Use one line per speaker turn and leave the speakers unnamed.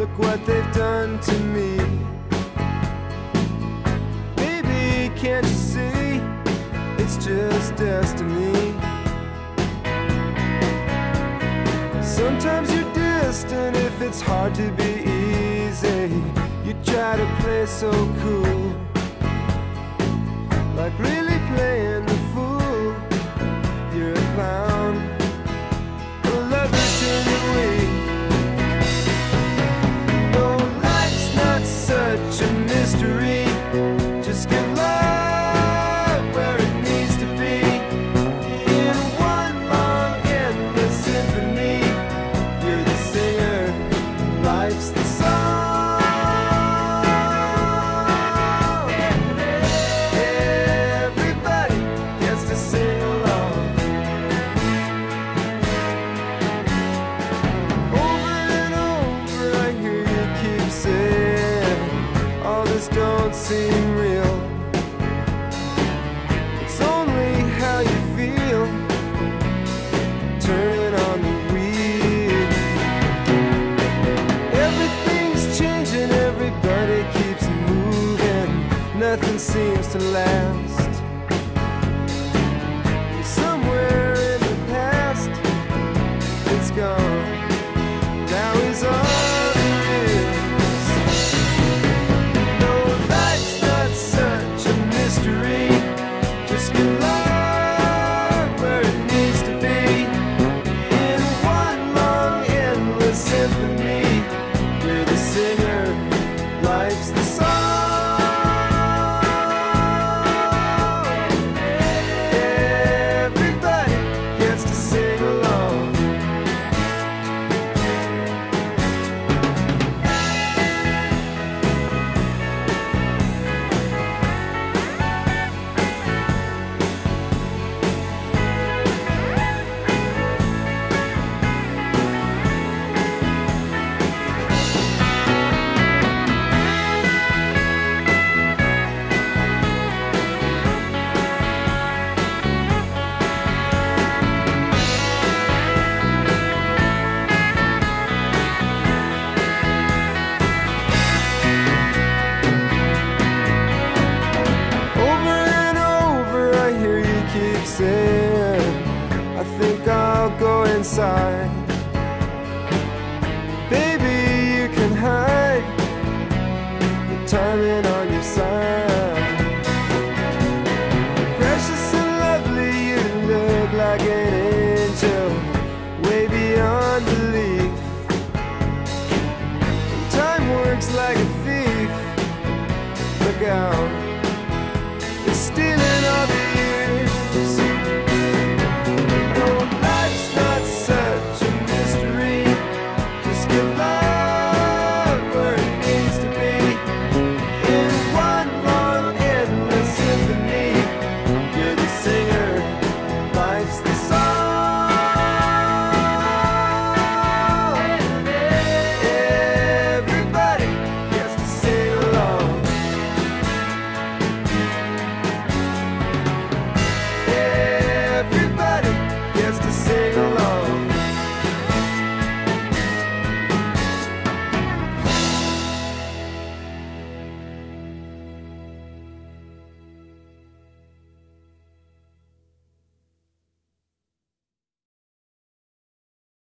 look what they've done to me. Baby, can't you see? It's just destiny. Sometimes you're distant if it's hard to be easy. You try to play so cool, like really playing the fool. You're a clown, a lover to the weak. No, life's not such a mystery. Just give love where it needs to be, in one long endless symphony. You're the singer, life's the song. Don't seem real. It's only how you feel. Turning on the wheel. Everything's changing, everybody keeps moving. Nothing seems to last. Somewhere in the past, it's gone. Now is all. Just give love where it needs to be, in one long endless symphony. We're the singer, life's the song. Everybody gets to sing along. I think I'll go inside. Baby, you can hide, the timing on your side. Precious and lovely, you look like an angel, way beyond belief. Time works like a thief. Look out.